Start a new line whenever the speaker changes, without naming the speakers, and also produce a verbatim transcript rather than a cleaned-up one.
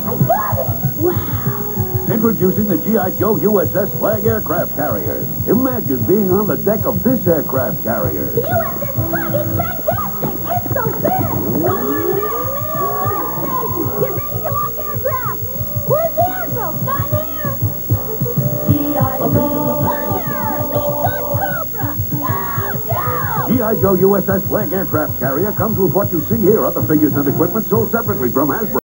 I got it! Wow!
Introducing the G I. Joe U S S Flagg aircraft carrier. Imagine being on the deck of this aircraft carrier.
The U S S Flagg is fantastic! It's so big! Oh, my God! Get ready to launch aircraft! Where's the Admiral? Down here! G I. Joe!
G I. Joe U S S Flagg aircraft carrier comes with what you see here. Other figures and equipment sold separately from Hasbro.